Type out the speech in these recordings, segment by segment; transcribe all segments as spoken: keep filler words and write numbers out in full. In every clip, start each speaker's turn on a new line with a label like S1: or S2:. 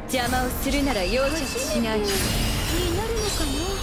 S1: 邪魔をするなら容赦しない。になるのかな。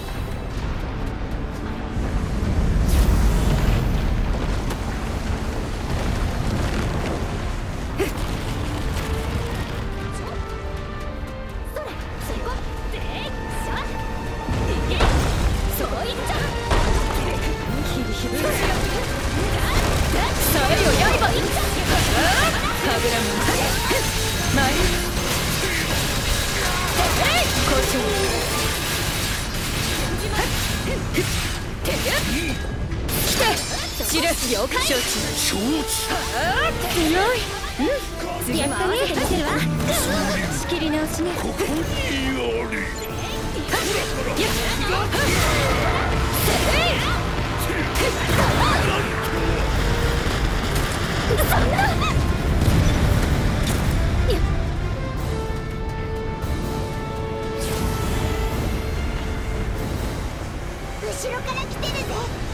S2: 後ろから来てるぜ。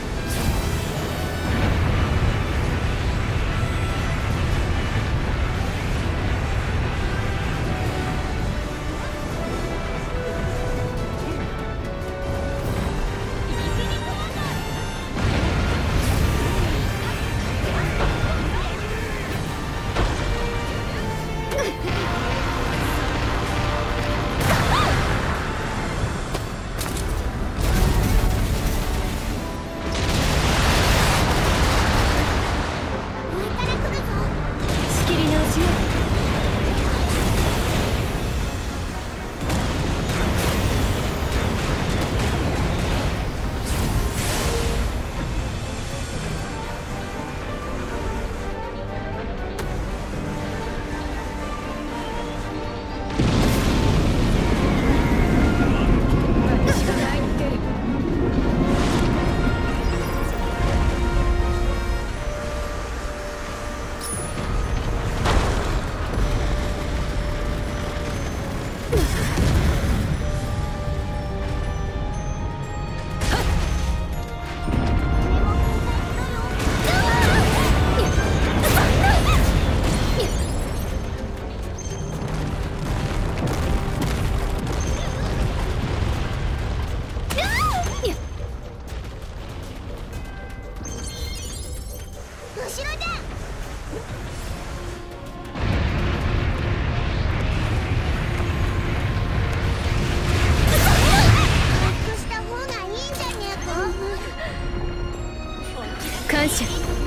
S1: 感謝。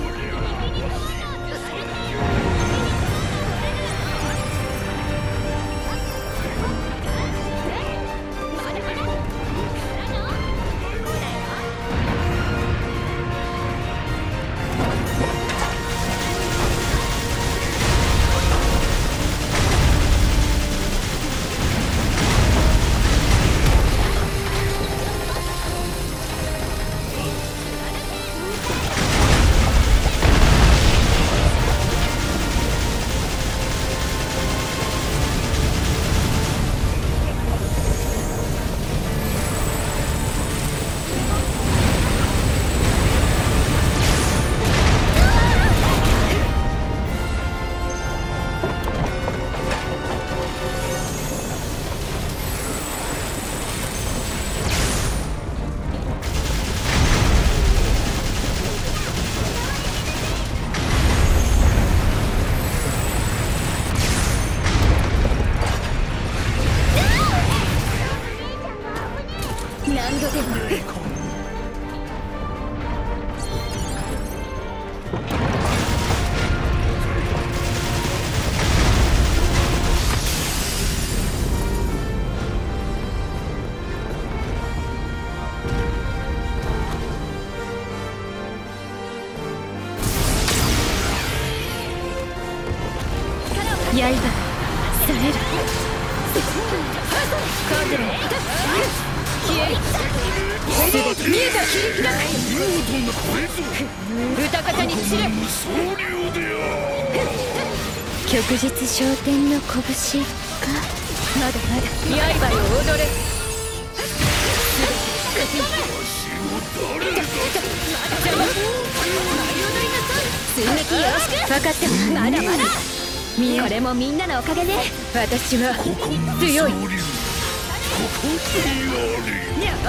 S1: 何度でも刃さえるカグラ消える見えた切り開く歌方に散れ旭日昇天の拳かまだまだ刃よ踊れ追撃よ分かったまだまだこれもみんなのおかげね。私は強い。にゃっ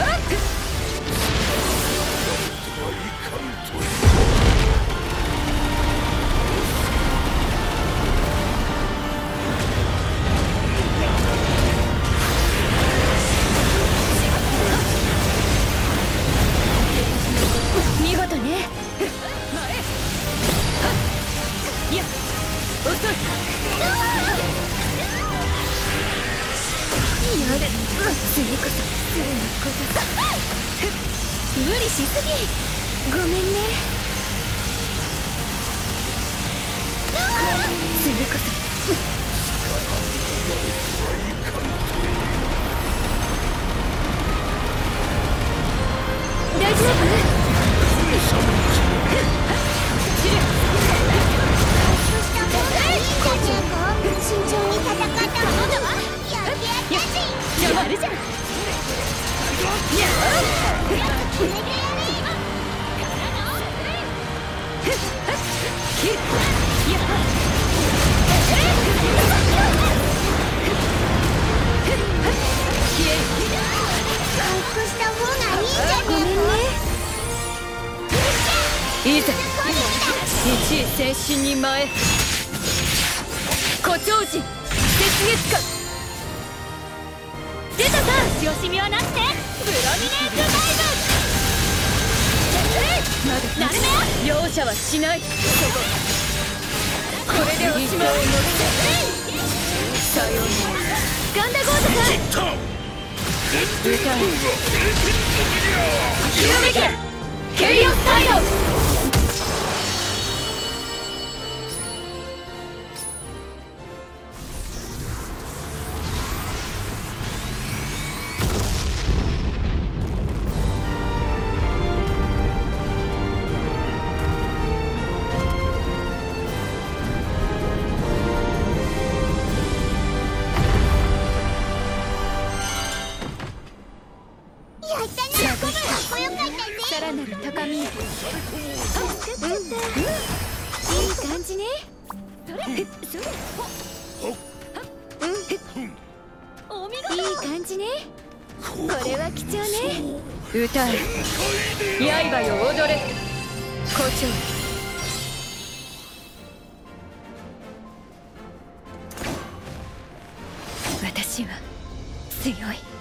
S1: 見事ね。いや遅い。やれ、次こそ次こそ無理しすぎ。ごめんね。次こそ大丈夫？慎重に戦ったものだわ。やってやったし。やるじゃん。や決めてやれ。回復した方がいいじゃねえか。ごめんね。いざ一位戦士に前。誇張時雪月花出たさ。よしみはなしでプロミネートダイブ。まだなるめ容赦はしない。これでおしまい。さようならガンダゴータさん。歌えひらめけケイオスタイロ。さらなる高みへ。いい感じね。いい感じね。これは貴重ね。歌え刃よ踊れ胡蝶。私は強い。